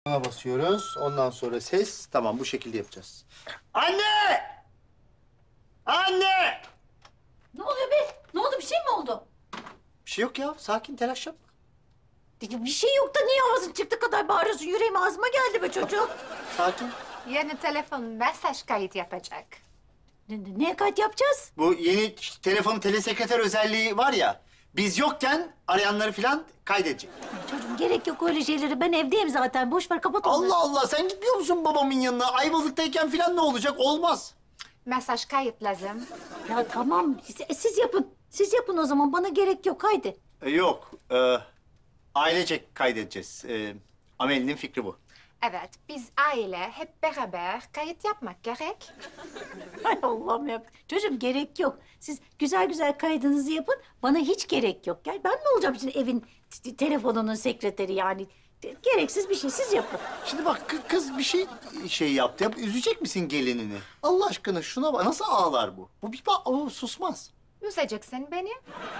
Buna basıyoruz. Ondan sonra ses. Tamam, bu şekilde yapacağız. Anne! Anne! Ne oluyor be? Ne oldu? Bir şey mi oldu? Bir şey yok ya. Sakin, telaş yapma. Bir şey yok da niye ağzın çıktı kadar bağırıyorsun? Yüreğim ağzıma geldi be çocuğum. Sakin. Yeni telefon mesaj kayıt yapacak. Neye kayıt yapacağız? Bu yeni telefonun telesekreter özelliği var ya. Biz yokken arayanları falan kaydedecek. Çocuğum gerek yok öyle şeyleri. Ben evdeyim zaten. Boş ver kapat onları. Allah Allah, sen gitmiyor musun babamın yanına? Ayvalık'tayken falan ne olacak? Olmaz. Mesaj kayıt lazım. Ya tamam siz yapın. Siz yapın o zaman. Bana gerek yok. Haydi. Yok. Ailecek kaydedeceğiz. Amel'in fikri bu. Evet, biz aile hep beraber kayıt yapmak gerek. Hay Allah'ım ya. Çocuğum gerek yok. Siz güzel güzel kaydınızı yapın. Bana hiç gerek yok. Gel ben ne olacağım şimdi evin telefonunun sekreteri yani. Gereksiz bir şey. Siz yapın. Şimdi bak kız bir şey yaptı. Üzecek misin gelinini? Allah aşkına şuna bak. Nasıl ağlar bu? Bu bir bak, o susmaz. Üzeceksin beni.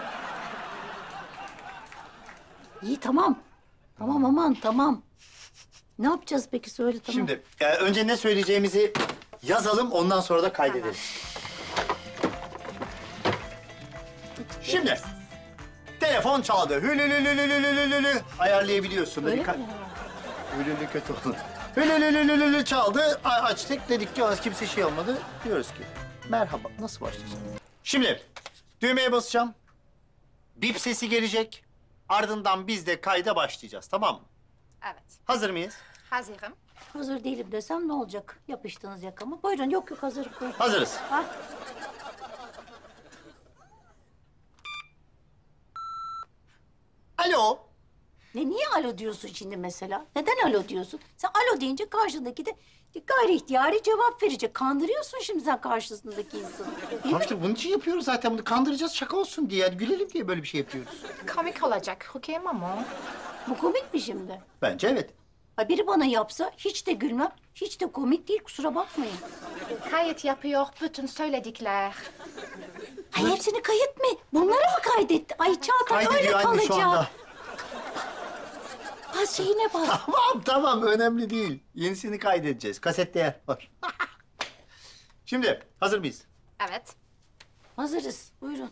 İyi tamam. Tamam aman tamam. Ne yapacağız peki söyle tamam. Şimdi önce ne söyleyeceğimizi yazalım. Ondan sonra da kaydedelim. Şimdi telefon çaldı. Hülülülülülülülülü. Ayarlayabiliyorsun. Öyle Dedik, mi? hülülü kötü oldu. Hülülülülülülü çaldı. Açtık dedik ki kimse şey olmadı. Diyoruz ki merhaba, nasıl başlıyorsun? Şimdi düğmeye basacağım. Bip sesi gelecek. Ardından biz de kayda başlayacağız, tamam mı? Evet, Hazır mıyız? hazırım. Hazır değilim desem ne olacak? Yapıştınız yakama. Buyurun yok yok hazırım. Buyurun. Hazırız. Ha? Alo. Niye alo diyorsun şimdi mesela? Neden alo diyorsun? Sen alo deyince karşındaki de gayri ihtiyari cevap verecek. Kandırıyorsun şimdi sen karşısındaki insanı. Değil mi? Tamam işte bunun için yapıyoruz zaten. Bunu kandıracağız, şaka olsun diye. Yani gülelim diye böyle bir şey yapıyoruz. Komik olacak, okey mama? Bu komik mi şimdi? Bence evet. Ha biri bana yapsa hiç de gülmem. Hiç de komik değil kusura bakmayın. Kayıt yapıyor bütün söyledikler. Ay hepsini kayıt mı? Bunları mı kaydetti? Ay Çağatay öyle Kaydediyor anne şu kalacak. anda. Ha şeyine bak. Tamam önemli değil. Yenisini kaydedeceğiz. Kasette yer var. Şimdi hazır mıyız? Evet. Hazırız. Buyurun.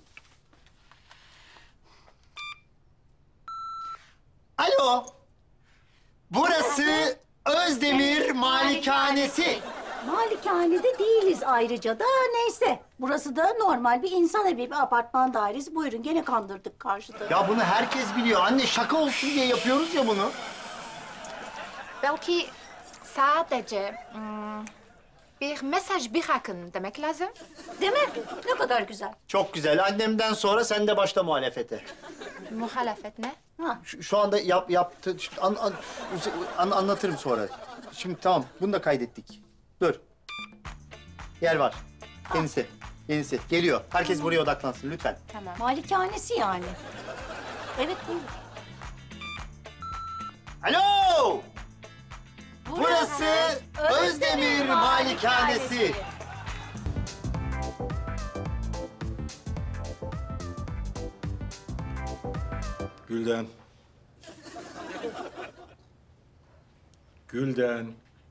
Alo. Burası Özdemir Malikanesi. Malikanede değiliz ayrıca da neyse. Burası da normal bir insan evi, bir apartman dairesi. Buyurun gene kandırdık karşıda. Ya bunu herkes biliyor. Anne şaka olsun diye yapıyoruz ya bunu. Belki sadece bir mesaj bırakın demek lazım. Değil mi? Ne kadar güzel. Çok güzel. Annemden sonra sen de başla muhalefete. Muhalefet ne? Ha. Şu anda yaptı. Anlatırım sonra. Şimdi tamam. Bunu da kaydettik. Dur. Yer var. Yenisi. Yenisi. Geliyor. Herkes buraya odaklansın lütfen. Tamam. Malikanesi yani. Evet buyurun. Alo! Burası Özdemir Malikanesi. Gülden. Gülden.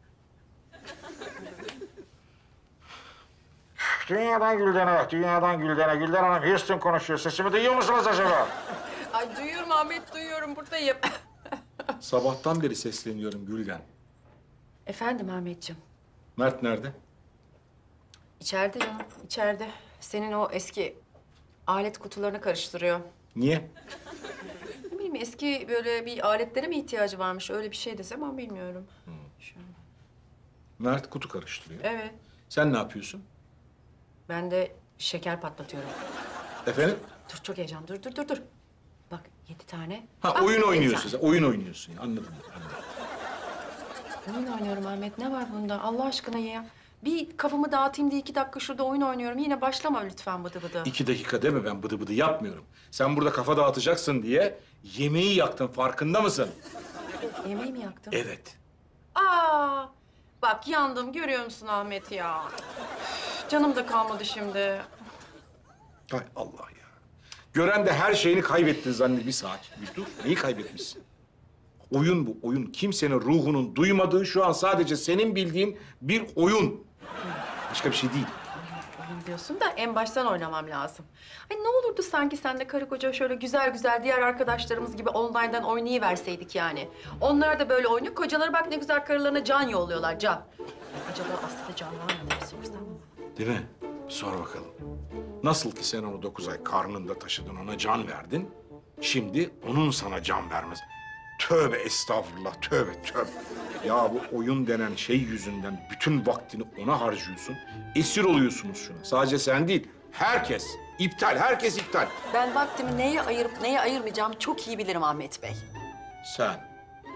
Dünyadan Gülden'e, dünyadan Gülden'e. Gülden Hanım Houston konuşuyor. Sesimi duyuyor musunuz acaba? Ay duyuyorum Ahmet, duyuyorum. Buradayım. Sabahtan beri sesleniyorum Gülden. Efendim Ahmetciğim. Mert nerede? İçeride canım, içeride. Senin o eski alet kutularını karıştırıyor. Niye? Ne bileyim, eski böyle bir aletlere mi ihtiyacı varmış? Öyle bir şey desem ama bilmiyorum. Şu an. Mert kutu karıştırıyor. Evet. Sen ne yapıyorsun? Ben de şeker patlatıyorum. Efendim? Dur, çok heyecan. Dur. Bak, 7 tane. Ha Ah, oyun 7 oynuyorsun tane. sen. Oyun oynuyorsun. Anladım. Oyun oynuyorum Ahmet. Ne var bunda? Allah aşkına ya. Bir kafamı dağıtayım diye 2 dakika şurada oyun oynuyorum. Yine başlama lütfen bıdı bıdı. 2 dakika deme, ben bıdı bıdı yapmıyorum. Sen burada kafa dağıtacaksın diye yemeği yaktın, farkında mısın? Yemeği mi yaktın? Evet. Aa! Bak yandım, görüyor musun Ahmet ya? Üf, canım da kalmadı şimdi. Hay Allah ya. Gören de her şeyini kaybettin zannediyor. Bir saat. Bir dur. Neyi kaybetmişsin? Oyun bu, oyun. Kimsenin ruhunun duymadığı, şu an sadece senin bildiğin bir oyun. Başka bir şey değil. Oyun diyorsun da en baştan oynamam lazım. Ay ne olurdu sanki sen de karı koca şöyle güzel güzel diğer arkadaşlarımız gibi online'dan oynayıverseydik yani. Onlar da böyle oynuyor. Kocaları bak ne güzel karılarına can yolluyorlar, can. Acaba aslında can var mı diye sorsam mı? Değil mi? Sor bakalım. Nasıl ki sen onu 9 ay karnında taşıdın, ona can verdin. Şimdi onun sana can vermez. Tövbe estağfurullah, tövbe tövbe. Ya bu oyun denen şey yüzünden bütün vaktini ona harcıyorsun. Esir oluyorsunuz şuna. Sadece sen değil, herkes. İptal, herkes iptal. Ben vaktimi neye ayırıp neye ayırmayacağımı çok iyi bilirim Ahmet Bey. Sen.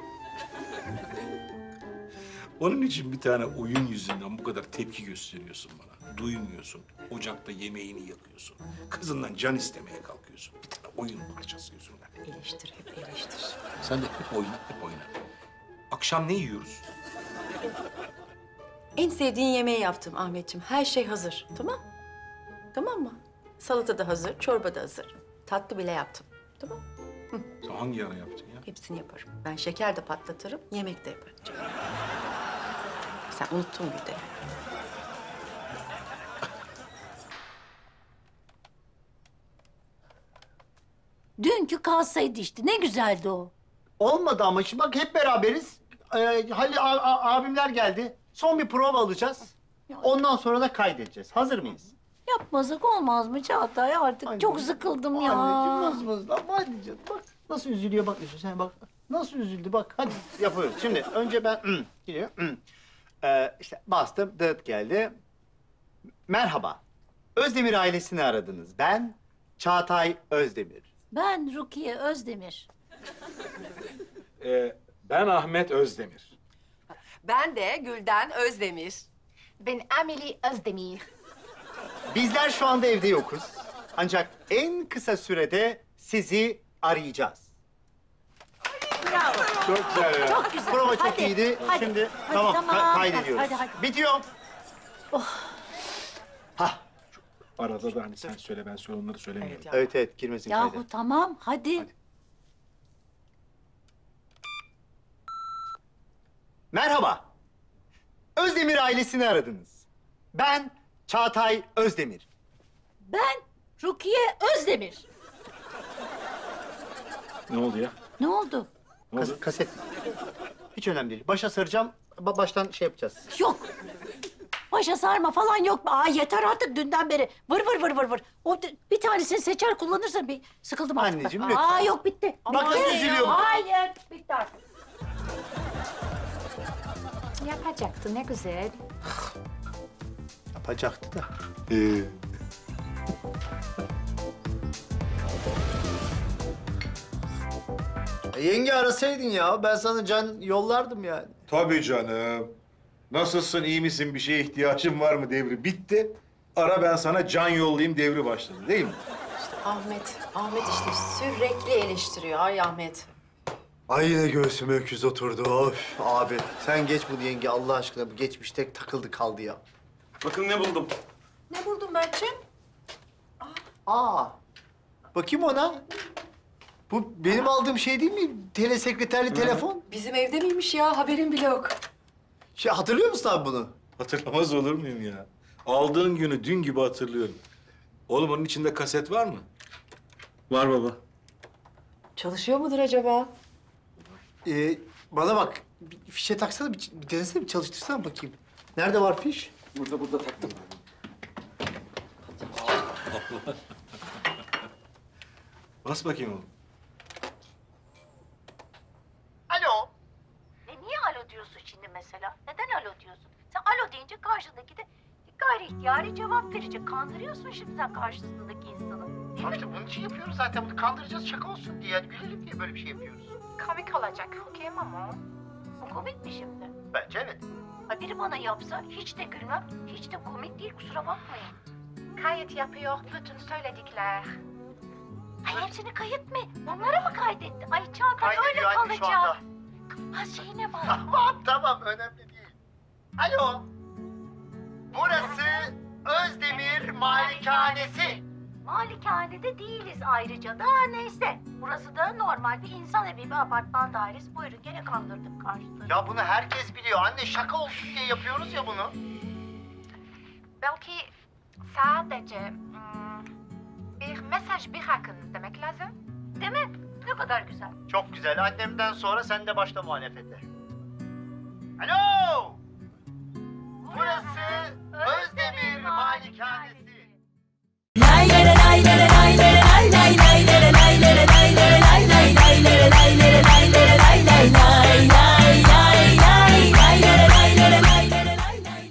Onun için bir tane oyun yüzünden bu kadar tepki gösteriyorsun bana. Duymuyorsun. Ocakta yemeğini yakıyorsun. Kızından can istemeye kalkıyorsun. Bir tane oyun parçası yüzünden. Eleştir, hep eleştir. Sen de hep oyna, hep oyna. Akşam ne yiyoruz? En sevdiğin yemeği yaptım Ahmetciğim. Her şey hazır, tamam? Tamam mı? Salata da hazır, çorba da hazır. Tatlı bile yaptım, tamam? Sen hangi ara yaptın ya? Hepsini yaparım. Ben şeker de patlatırım, yemek de yaparım canım. Sen unuttun bir de. Dünkü kalsaydı işte ne güzeldi o. Olmadı ama şimdi bak hep beraberiz. Halil abimler geldi. Son bir prova alacağız. Ondan sonra da kaydedeceğiz. Hazır mıyız? Yapmasak olmaz mı Çağatay artık? Anne. Çok sıkıldım ya. Anneciğim nasıl mızdı? Ama hadi canım bak. Nasıl üzülüyor bak Yusuf sen bak. Nasıl üzüldü bak. Hadi yapıyoruz. Şimdi önce ben gidiyor. İşte bastım. Dıt geldi. Merhaba. Özdemir ailesini aradınız. Ben Çağatay Özdemir. Ben Rukiye Özdemir. Ben Ahmet Özdemir. Ben de Gülden Özdemir. Ben Amélie Özdemir. Bizler şu anda evde yokuz. Ancak en kısa sürede sizi arayacağız. Bravo. Çok güzel ya. Çok güzel. Prova çok Hadi, iyiydi. hadi, Şimdi hadi, tamam, kaydediyoruz. Hadi. Bitiyor. Hah. Arada da hani sen söyle, ben söyle, onları söylemiyorum. Evet ya. Evet evet girmesin kayda. Yahu tamam hadi. Merhaba. Özdemir ailesini aradınız. Ben Çağatay Özdemir. Ben Rukiye Özdemir. Ne oldu ya? Ne oldu? Ne oldu? Kaset. Hiç önemli değil. Başa saracağım. Baştan şey yapacağız. Yok. Başa sarma falan yok. Aa yeter artık dünden beri. Vır vır vır vır vır. Bir tanesini seçer kullanırsan bir sıkıldım artık. ben. Anneciğim, lütfen. Aa yok bitti. Bak nasıl Bitti. üzülüyor bu. Hayır bitti artık. Yapacaktı ne güzel. Yapacaktı da. Yenge arasaydın ya. Ben sana can yollardım yani. Tabii canım. Nasılsın, iyi misin, bir şeye ihtiyacın var mı devri bitti. Ara ben sana can yollayayım devri başladı değil mi? Ahmet işte sürekli eleştiriyor. Ay Ahmet. Ay yine göğsüme öküz oturdu. Of abi sen geç bunu yenge Allah aşkına. Bu geçmişte takıldı kaldı ya. Bakın ne buldum. Ne buldun Berk'ciğim? Aa. Bakayım ona. Bu benim aldığım şey değil mi? Telesekreterli telefon. Bizim evde miymiş ya? Haberim bile yok. Şey hatırlıyor musun abi bunu? Hatırlamaz olur muyum ya? Aldığın günü dün gibi hatırlıyorum. Oğlum onun içinde kaset var mı? Var baba. Çalışıyor mudur acaba? Bana bak. Bir fişe taksana, bir denesene, bir çalıştırsana bakayım. Nerede var fiş? Burada taktım. Bas bakayım oğlum. Alo. Niye alo diyorsun şimdi mesela? Neden alo diyorsun? Sen alo deyince karşındaki de gayri ihtiyari cevap verecek. Kandırıyorsun şimdi sen karşısındaki insanı. Değil mi? İşte bunun için yapıyoruz zaten. Bunu kandıracağız, şaka olsun diye. Yani gülelim diye böyle bir şey yapıyoruz. Komik olacak. Okey ama. Bu komik mi şimdi? Bence evet. Ha biri bana yapsa hiç de gülmem, hiç de komik değil kusura bakmayın. Kayıt yapıyor bütün söyledikler. Ay hepsini kayıt mı? Onlara mı kaydetti? Ay Çağatay öyle Kaydediyor anne şu kalacak. anda. Ha şey ne var? Tamam önemli değil. Alo. Burası Özdemir Malikanesi. Malikanede değiliz ayrıca da neyse. Burası da normal bir insan evi, bir apartman dairesi. Buyurun gene kandırdık karşıları. Ya bunu herkes biliyor anne, şaka olsun diye yapıyoruz ya bunu. Belki sadece bir mesaj bırakın demek lazım. Değil mi? Ne kadar güzel. Çok güzel, annemden sonra sen de başla muhalefete. Alo!